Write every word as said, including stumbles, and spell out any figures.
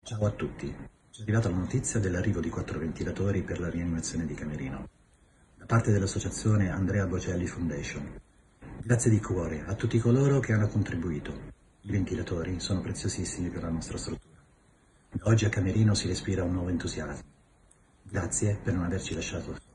Ciao a tutti, ci è arrivata la notizia dell'arrivo di quattro ventilatori per la rianimazione di Camerino, da parte dell'associazione Andrea Bocelli Foundation. Grazie di cuore a tutti coloro che hanno contribuito. I ventilatori sono preziosissimi per la nostra struttura. Da oggi a Camerino si respira un nuovo entusiasmo. Grazie per non averci lasciato soli.